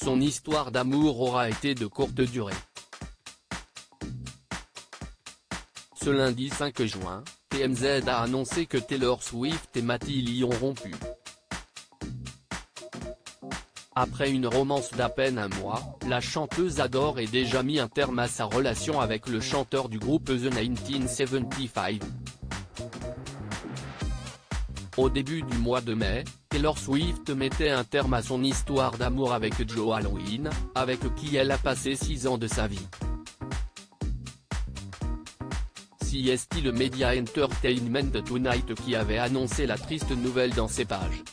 son histoire d'amour aura été de courte durée. Ce lundi 5 juin, TMZ a annoncé que Taylor Swift et Matty Lee ont rompu. Après une romance d'à peine un mois, la chanteuse adore et déjà mis un terme à sa relation avec le chanteur du groupe The 1975. Au début du mois de mai, Taylor Swift mettait un terme à son histoire d'amour avec Joe Alwyn, avec qui elle a passé 6 ans de sa vie. C'est le Media Entertainment Tonight qui avait annoncé la triste nouvelle dans ses pages.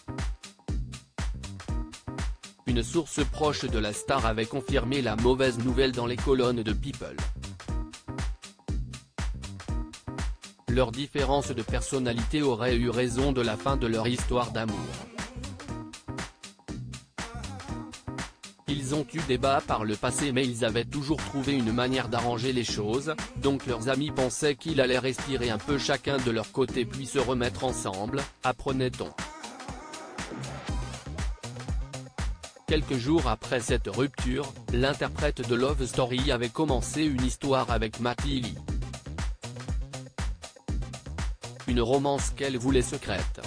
Une source proche de la star avait confirmé la mauvaise nouvelle dans les colonnes de People. Leur différence de personnalité aurait eu raison de la fin de leur histoire d'amour. Ils ont eu débat par le passé mais ils avaient toujours trouvé une manière d'arranger les choses, donc leurs amis pensaient qu'ils allaient respirer un peu chacun de leur côté puis se remettre ensemble, apprenait-on. Quelques jours après cette rupture, l'interprète de Love Story avait commencé une histoire avec Matty Lee. Une romance qu'elle voulait secrète.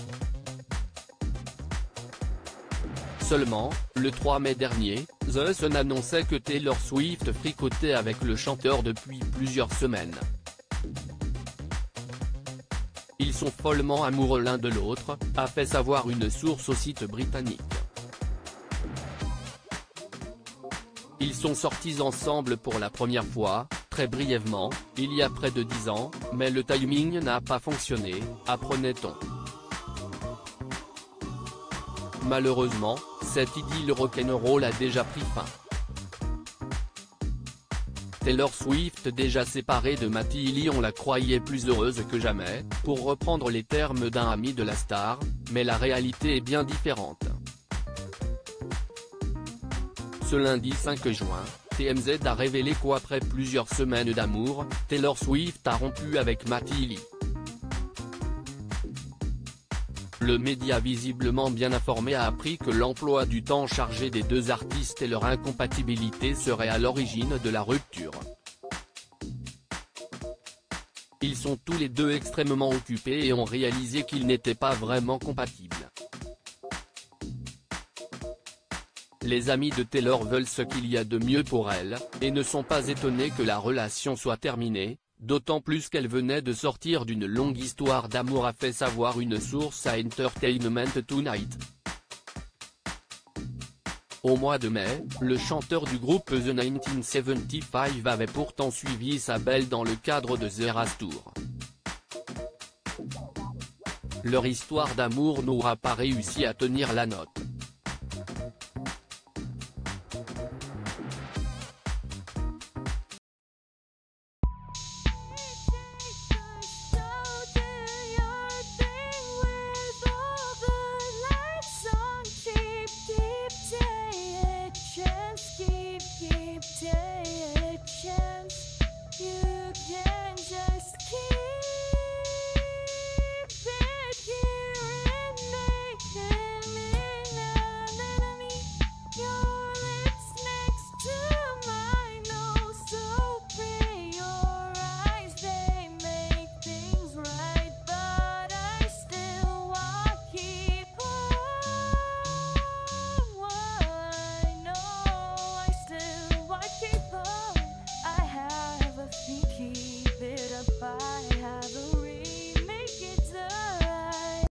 Seulement, le 3 mai dernier, The Sun annonçait que Taylor Swift fricotait avec le chanteur depuis plusieurs semaines. Ils sont follement amoureux l'un de l'autre, a fait savoir une source au site britannique. Ils sont sortis ensemble pour la première fois, très brièvement, il y a près de 10 ans, mais le timing n'a pas fonctionné, apprenait-on. Malheureusement, cette idylle rock'n'roll a déjà pris fin. Taylor Swift déjà séparée de Matty Lee on la croyait plus heureuse que jamais, pour reprendre les termes d'un ami de la star, mais la réalité est bien différente. Ce lundi 5 juin, TMZ a révélé qu'après plusieurs semaines d'amour, Taylor Swift a rompu avec Matty Lee. Le média visiblement bien informé a appris que l'emploi du temps chargé des deux artistes et leur incompatibilité serait à l'origine de la rupture. Ils sont tous les deux extrêmement occupés et ont réalisé qu'ils n'étaient pas vraiment compatibles. Les amis de Taylor veulent ce qu'il y a de mieux pour elle, et ne sont pas étonnés que la relation soit terminée, d'autant plus qu'elle venait de sortir d'une longue histoire d'amour a fait savoir une source à Entertainment Tonight. Au mois de mai, le chanteur du groupe The 1975 avait pourtant suivi sa belle dans le cadre de The Eras Tour. Leur histoire d'amour n'aura pas réussi à tenir la note.